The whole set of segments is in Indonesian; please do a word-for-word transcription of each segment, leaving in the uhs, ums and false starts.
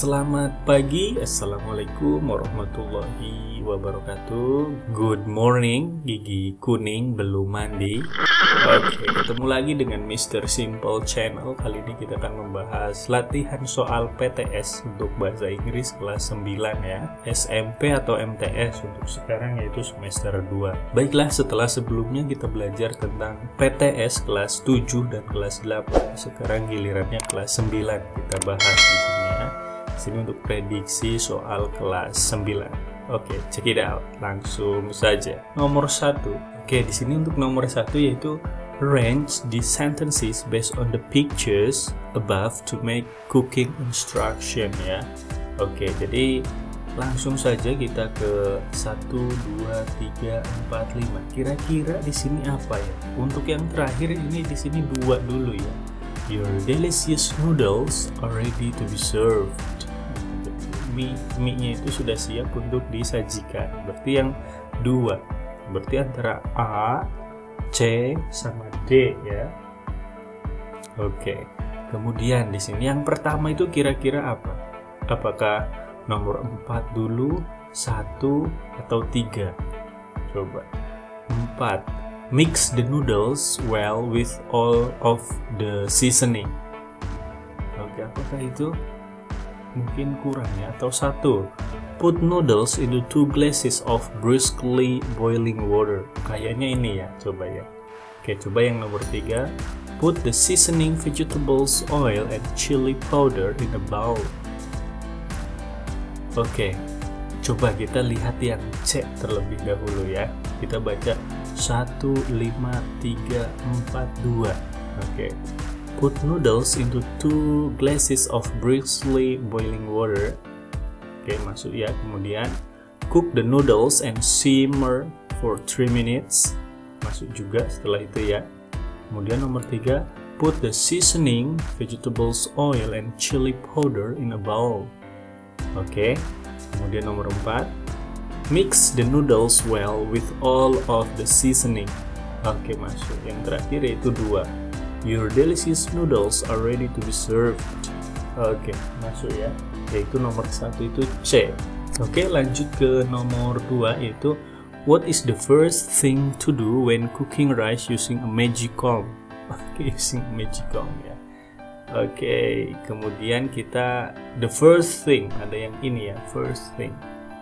Selamat pagi, Assalamualaikum warahmatullahi wabarakatuh. Good morning, gigi kuning belum mandi. Oke, ketemu lagi dengan Mister Simple Channel. Kali ini kita akan membahas latihan soal P T S untuk bahasa Inggris kelas sembilan ya, S M P atau M T S untuk sekarang yaitu semester dua. Baiklah, setelah sebelumnya kita belajar tentang P T S kelas tujuh dan kelas delapan, sekarang gilirannya kelas sembilan kita bahas di sini ya. Sini untuk prediksi soal kelas sembilan. Oke, check it out. Langsung saja. Nomor satu. Oke, di sini untuk nomor satu yaitu arrange the sentences based on the pictures above to make cooking instruction ya. Oke, jadi langsung saja kita ke satu, dua, tiga, empat, lima. Kira-kira di sini apa ya? Untuk yang terakhir ini di sini dua dulu ya. Your delicious noodles are ready to be served. Mie, mie-nya itu sudah siap untuk disajikan. Berarti yang dua. Berarti antara A, C, sama D ya. Oke. Kemudian di sini yang pertama itu kira-kira apa? Apakah nomor empat dulu, satu, atau tiga? Coba. empat. Mix the noodles well with all of the seasoning. Oke, apakah itu? Mungkin kurang ya, atau satu. Put noodles into two glasses of briskly boiling water. Kayaknya ini ya, coba ya. Oke, coba yang nomor tiga. Put the seasoning, vegetables, oil, and chili powder in a bowl. Oke, coba kita lihat yang C terlebih dahulu ya. Kita baca satu, lima, tiga, empat, dua. Oke. Put noodles into two glasses of briskly boiling water. Oke, masuk ya. Kemudian cook the noodles and simmer for three minutes. Masuk juga setelah itu ya. Kemudian nomor tiga, put the seasoning, vegetables, oil, and chili powder in a bowl. Oke. Kemudian nomor empat, mix the noodles well with all of the seasoning. Oke, masuk. Yang terakhir yaitu dua. Your delicious noodles are ready to be served. Oke, masuk ya. Yaitu nomor satu itu C. Oke, lanjut ke nomor dua yaitu what is the first thing to do when cooking rice using a magicom? Oke, using a magicom ya. Oke, kemudian kita the first thing, ada yang ini ya, first thing.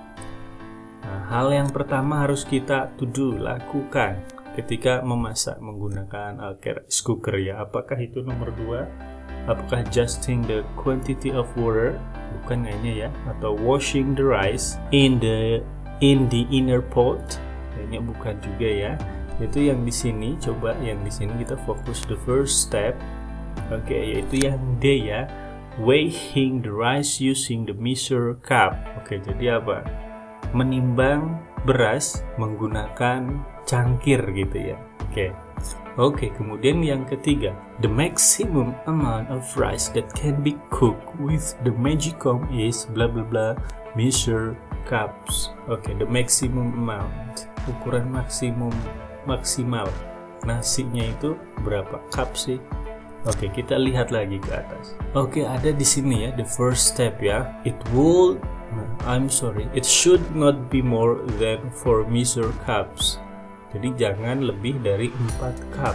Nah, hal yang pertama harus kita to do, lakukan ketika memasak menggunakan uh, rice cooker ya. Apakah itu nomor dua? Apakah adjusting the quantity of water? Bukan kayaknya ya. Atau washing the rice in the in the inner pot? Kayaknya bukan juga ya. Itu yang di sini. Coba yang di sini kita fokus the first step. Oke, okay, yaitu yang D ya. Weighing the rice using the measure cup. Oke, okay, jadi apa? Menimbang beras menggunakan cangkir gitu ya. Oke. Okay. Oke, okay, kemudian yang ketiga, the maximum amount of rice that can be cooked with the magicom is bla bla bla measure cups. Oke, okay, the maximum amount, ukuran maksimum maksimal. Nasinya itu berapa cup sih? Oke, okay, kita lihat lagi ke atas. Oke, okay, ada di sini ya, the first step ya. It will I'm sorry, it should not be more than four measure cups. Jadi jangan lebih dari empat cup,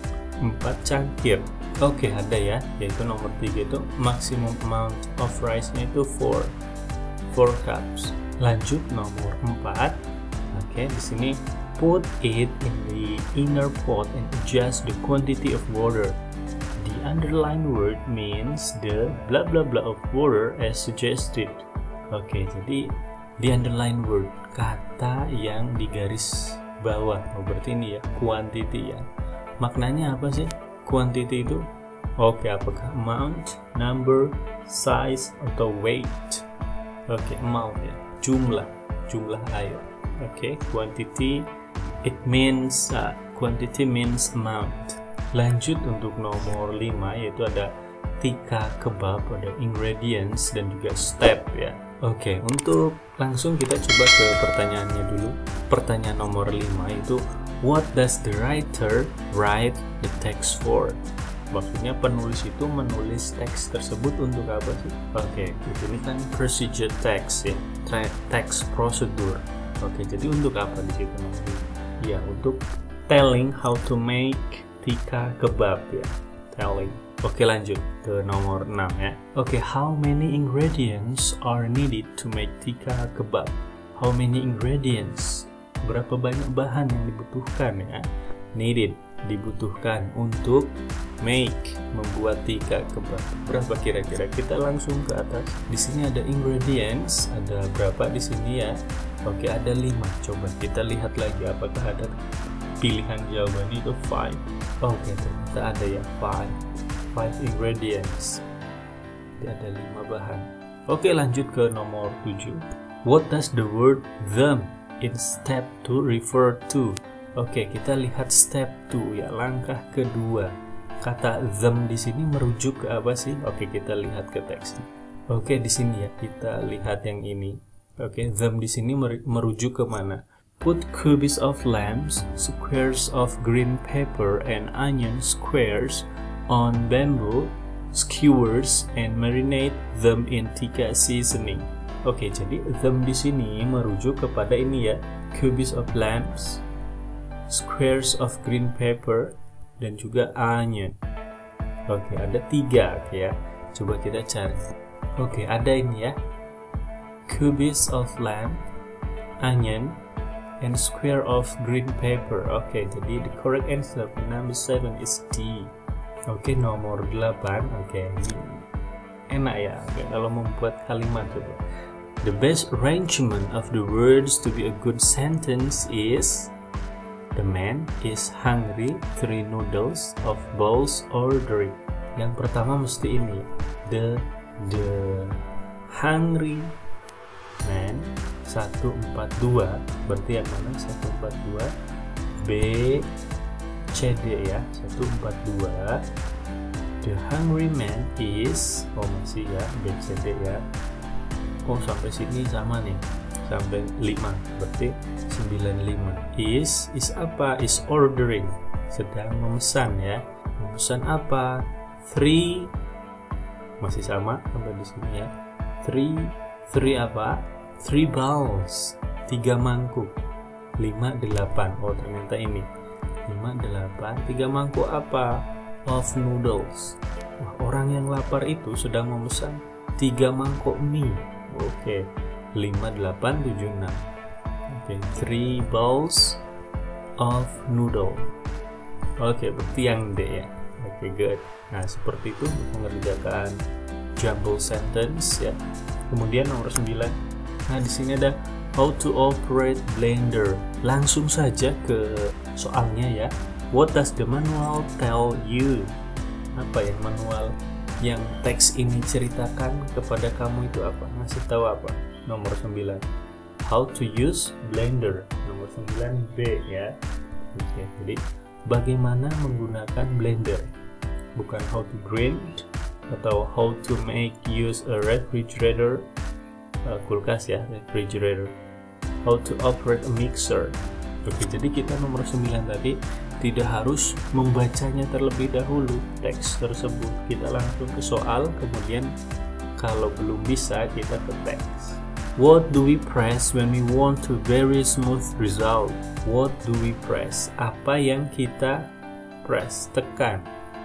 empat cangkir. Oke, okay, ada ya, yaitu nomor tiga itu maximum amount of rice-nya itu four, four cups. Lanjut nomor empat. Oke, okay, di sini put it in the inner pot and adjust the quantity of water. The underlined word means the blah blah blah of water as suggested. Oke, okay, jadi di underline word, kata yang di garis bawah. Oh, berarti ini ya, quantity ya. Maknanya apa sih quantity itu? Oke, okay, apakah amount, number, size, atau weight? Oke, okay, amount ya, jumlah, jumlah air. Oke, okay, quantity, it means, uh, quantity means amount. Lanjut untuk nomor lima, yaitu ada tikka kebab, ada ingredients dan juga step ya. Oke, untuk langsung kita coba ke pertanyaannya dulu. Pertanyaan nomor lima itu what does the writer write the text for? Maksudnya penulis itu menulis teks tersebut untuk apa sih? Oke, di sini kan procedure text ya, text prosedur. Oke, jadi untuk apa di situ nanti? Ya, untuk telling how to make tikka kebab ya, telling. Oke, lanjut ke nomor enam ya. Oke, how many ingredients are needed to make tikka kebab? How many ingredients? Berapa banyak bahan yang dibutuhkan ya? Needed, dibutuhkan untuk make, membuat tikka kebab. Berapa kira-kira? Kita langsung ke atas. Di sini ada ingredients, ada berapa di sini ya? Oke, ada lima. Coba kita lihat lagi apakah ada pilihan jawaban itu five. Oke, ternyata ada ya five. five ingredients. Jadi ada lima bahan. Oke, lanjut ke nomor tujuh. What does the word them in step two refer to? Oke, kita lihat step two ya, langkah kedua. Kata them di sini merujuk ke apa sih? Oke, kita lihat ke teksnya. Oke, di sini ya, kita lihat yang ini. Oke, them di sini merujuk ke mana? Put cubes of lambs, squares of green pepper, and onion squares on bamboo skewers and marinate them in tikka seasoning. Oke, jadi them di sini merujuk kepada ini ya, cubes of lambs, squares of green pepper, dan juga onion. Oke, ada tiga ya. Coba kita cari. Oke, ada ini ya, cubes of lamb, onion, and square of green pepper. Oke, jadi the correct answer number seven is D. Oke, nomor delapan. Oke, ini enak ya. Oke, kalau membuat kalimat coba. The best arrangement of the words to be a good sentence is the man is hungry, three noodles of bowls ordering. Yang pertama mesti ini. The the hungry man seratus empat puluh dua. Berarti yang mana? seratus empat puluh dua. B C D ya, seratus empat puluh dua. The hungry man is, oh masih ya, B C D ya. Oh, sampai sini sama nih, sampai lima, berarti sembilan puluh lima. Is, is apa? Is ordering, sedang memesan ya. Memesan apa? Three, masih sama sampai di sini ya. Three, three apa? Three bowls, tiga mangkuk. Lima, delapan, oh ternyata ini. lima, delapan, tiga mangkuk apa? Of noodles. Wah, orang yang lapar itu sedang memesan tiga mangkuk mie. Oke, lima, delapan, tujuh, enam. Oke, three bowls of noodle. Oke, berarti yang D ya. Oke, good. Nah, seperti itu untuk mengerjakan jumble sentence ya. Kemudian nomor sembilan. Nah, di sini ada how to operate blender. Langsung saja ke soalnya ya. What does the manual tell you? Apa yang manual yang teks ini ceritakan kepada kamu itu apa? Ngasih tahu apa? Nomor sembilan. How to use blender. Nomor sembilan B ya. Oke, jadi bagaimana menggunakan blender? Bukan how to grind atau how to make use a refrigerator, uh, kulkas ya, refrigerator. How to operate a mixer. Oke, jadi kita nomor sembilan tadi tidak harus membacanya terlebih dahulu teks tersebut. Kita langsung ke soal, kemudian kalau belum bisa kita ke teks. What do we press when we want to very smooth result? What do we press? Apa yang kita press, tekan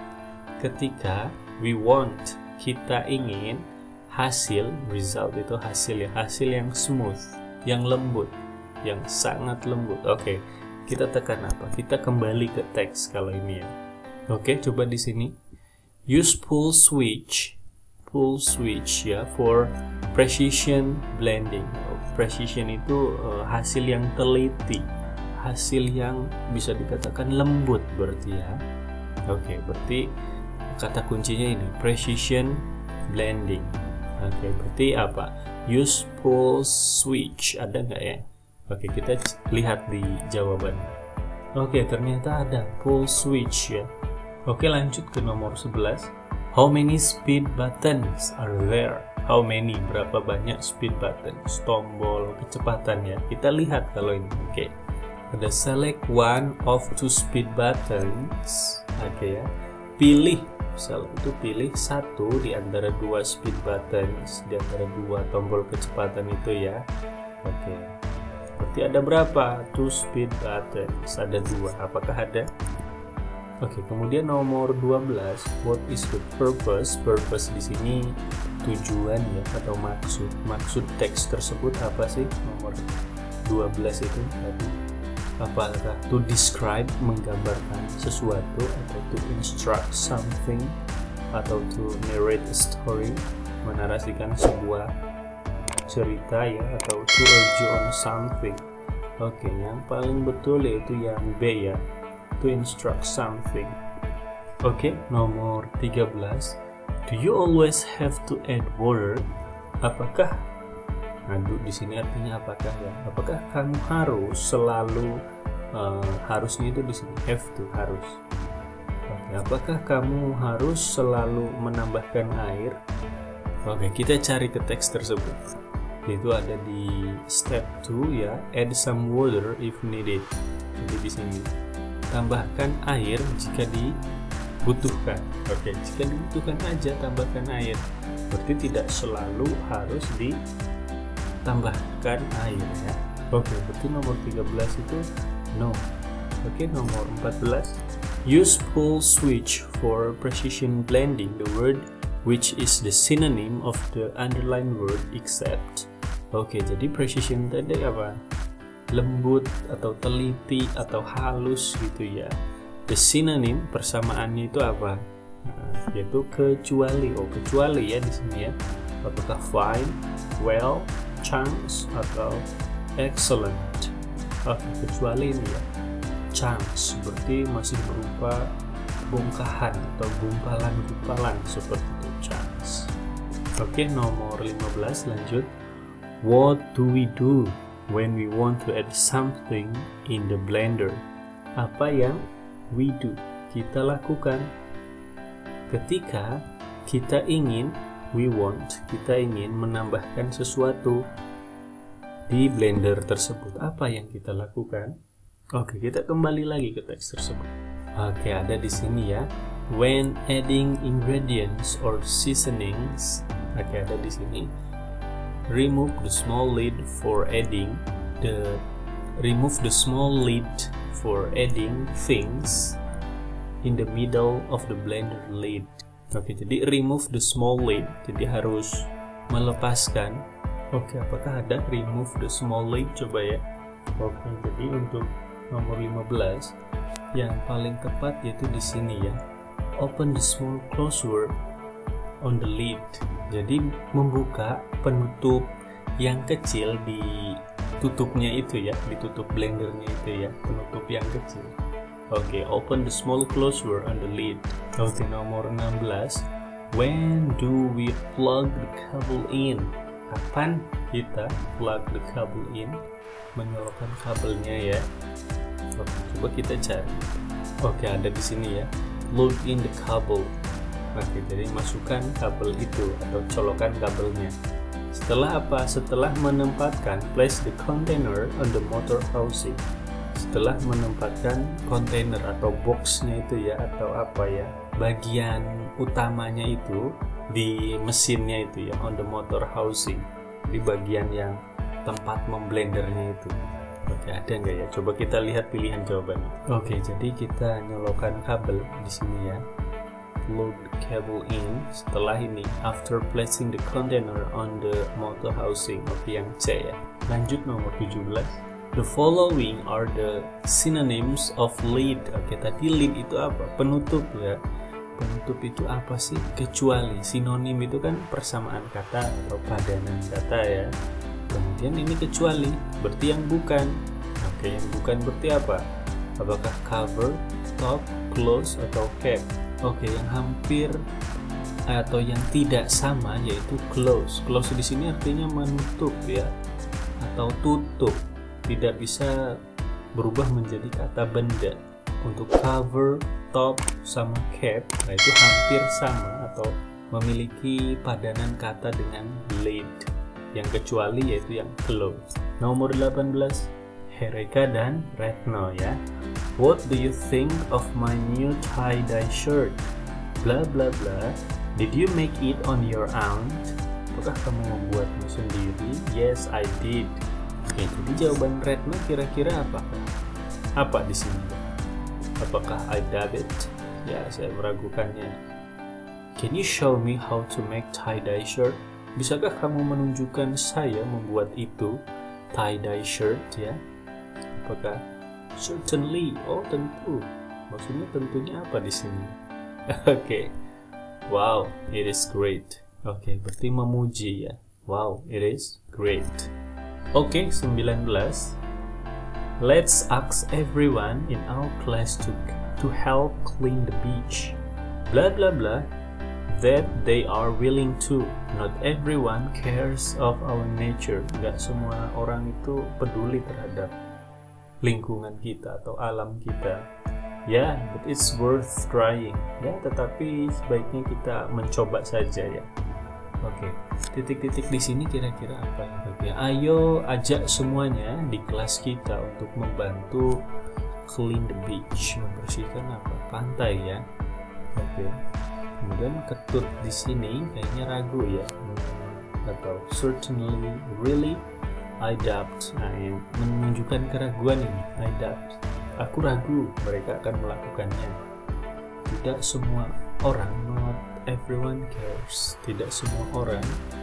ketika we want, kita ingin hasil, result itu hasil ya, hasil yang smooth, yang lembut, yang sangat lembut. Oke, kita tekan apa? Kita kembali ke teks kalau ini ya. Oke, coba di sini use pull switch, pull switch ya for precision blending. Precision itu uh, hasil yang teliti, hasil yang bisa dikatakan lembut berarti ya. Oke, berarti kata kuncinya ini precision blending. Oke, berarti apa? Use pull switch, ada nggak ya? Oke, kita lihat di jawaban. Oke, ternyata ada pull switch ya. Oke, lanjut ke nomor sebelas. How many speed buttons are there? How many? Berapa banyak speed buttons? Tombol kecepatan ya. Kita lihat kalau ini. Oke. Ada select one of two speed buttons. Oke ya. Pilih Salah itu pilih satu di antara dua speed buttons, di antara dua tombol kecepatan itu ya. Oke. Berarti ada berapa? Two speed buttons. Ada dua. Apakah ada? Oke, kemudian nomor dua belas. What is the purpose? Purpose di sini tujuan ya atau maksud. Maksud teks tersebut apa sih? Nomor dua belas itu tadi. Apakah to describe, menggambarkan sesuatu, atau to instruct something, atau to narrate a story, menarasikan sebuah cerita ya, atau to urge on something. Oke, yang paling betul yaitu yang B ya, to instruct something. Oke, nomor tiga belas. Do you always have to add water? Apakah Aduh, di sini artinya apakah ya? Apakah kamu harus selalu uh, harusnya itu di sini have to, harus. Oke, apakah kamu harus selalu menambahkan air? Oke, kita cari ke teks tersebut. Itu ada di step two ya, add some water if needed. Jadi di sini tambahkan air jika dibutuhkan. Oke, jika dibutuhkan aja tambahkan air. Berarti tidak selalu harus di tambahkan air ya. Oke, berarti nomor tiga belas itu no. Oke, nomor empat belas. Use pull switch for precision blending the word which is the synonym of the underlined word except. Oke, jadi precision tadi apa? Lembut atau teliti atau halus gitu ya. The synonym persamaannya itu apa? Nah, yaitu kecuali. Oh, kecuali ya di sini ya. Apakah fine, well, chance atau excellent? Oke, kecuali ini ya, chance berarti masih berupa bongkahan atau gumpalan-gumpalan seperti itu, chance. Oke, nomor lima belas lanjut. What do we do when we want to add something in the blender? Apa yang we do, kita lakukan ketika kita ingin we want, kita ingin menambahkan sesuatu di blender tersebut. Apa yang kita lakukan? Oke, kita kembali lagi ke teks tersebut. Oke, ada di sini ya. When adding ingredients or seasonings. Oke, ada di sini. Remove the small lid for adding the remove the small lid for adding things in the middle of the blender lid. Oke, jadi remove the small lid, jadi harus melepaskan. Oke, apakah ada remove the small lid? Coba ya. Oke, jadi untuk nomor lima belas yang paling tepat yaitu di sini ya. Open the small closure on the lid. Jadi membuka penutup yang kecil di tutupnya itu ya, ditutup blendernya itu ya, penutup yang kecil. Oke, okay, open the small closure on the lid. Oke, okay, nomor enam belas. When do we plug the cable in? Kapan kita plug the cable in? Menyolokkan kabelnya ya. Oke, okay, coba kita cari. Oke, okay, ada di sini ya. Plug in the cable. Oke, okay, jadi masukkan kabel itu atau colokan kabelnya. Setelah apa? Setelah menempatkan place the container on the motor housing. Setelah menempatkan kontainer atau boxnya itu ya, atau apa ya, bagian utamanya itu di mesinnya itu ya, on the motor housing, di bagian yang tempat memblendernya itu. Oke, ada nggak ya? Coba kita lihat pilihan jawabannya. Oke, jadi kita nyolokan kabel di sini ya. Plug the cable in. Setelah ini, after placing the container on the motor housing. Oke, yang C ya. Lanjut nomor tujuh belas. The following are the synonyms of lid. Oke, tadi lid itu apa? Penutup ya. Penutup itu apa sih? Kecuali. Sinonim itu kan persamaan kata atau padanan kata ya. Kemudian ini kecuali, berarti yang bukan. Oke, yang bukan berarti apa? Apakah cover, top, close, atau cap? Oke, yang hampir atau yang tidak sama yaitu close. Close di sini artinya menutup ya, atau tutup. Tidak bisa berubah menjadi kata benda. Untuk cover, top, sama cap, nah itu hampir sama atau memiliki padanan kata dengan lid. Yang kecuali yaitu yang close. Nomor delapan belas, Hereka dan Retno ya. What do you think of my new tie-dye shirt? bla bla bla. Did you make it on your own? Apakah kamu membuatnya sendiri? Yes, I did. Oke, jadi jawaban Retno kira-kira apakah? Apa di sini? Apakah I did it? Ya, saya meragukannya. Can you show me how to make tie-dye shirt? Bisakah kamu menunjukkan saya membuat itu? Tie-dye shirt, ya? Apakah? Certainly. Oh, tentu. Maksudnya tentunya apa di sini? Oke. Okay. Wow, it is great. Oke, okay, berarti memuji ya. Wow, it is great. Oke, okay, sembilan belas. Let's ask everyone in our class to to help clean the beach. Blah blah blah. That they are willing to. Not everyone cares of our nature. Gak semua orang itu peduli terhadap lingkungan kita atau alam kita. Ya, yeah, but it's worth trying. Ya, tetapi sebaiknya kita mencoba saja ya. Oke, okay. Titik-titik di sini kira-kira apa ya? Oke, ayo ajak semuanya di kelas kita untuk membantu clean the beach, membersihkan apa? Pantai ya. Oke. Okay. Kemudian ketut di sini kayaknya ragu ya. Hmm, atau certainly, really, I doubt. Nah, yang menunjukkan keraguan ini, I doubt. Aku ragu mereka akan melakukannya. Tidak semua orang, not everyone cares. Tidak semua orang,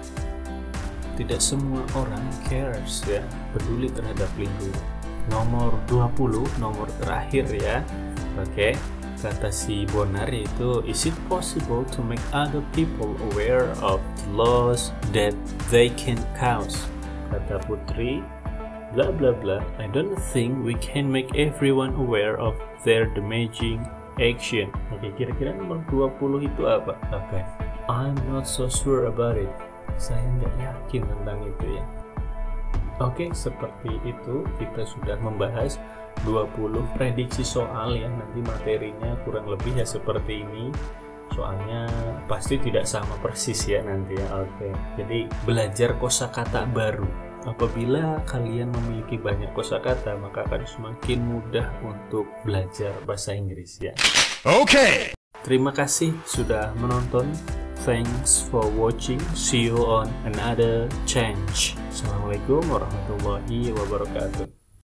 tidak semua orang cares ya, peduli terhadap lingkungan. Nomor dua puluh, nomor terakhir ya. Oke, okay. Kata si Bonar yaitu, is it possible to make other people aware of the laws that they can cause? Kata Putri, blah blah blah, I don't think we can make everyone aware of their damaging action. Oke, okay, kira-kira nomor dua puluh itu apa? Oke, okay. I'm not so sure about it. Saya nggak yakin tentang itu ya. Oke, okay, seperti itu kita sudah membahas dua puluh prediksi soal ya. Nanti materinya kurang lebih ya seperti ini. Soalnya pasti tidak sama persis ya nanti ya. Oke, okay. Jadi belajar kosakata baru. Apabila kalian memiliki banyak kosakata, maka akan semakin mudah untuk belajar bahasa Inggris ya. Oke. Okay. Terima kasih sudah menonton. Thanks for watching. See you on another change. Assalamualaikum warahmatullahi wabarakatuh.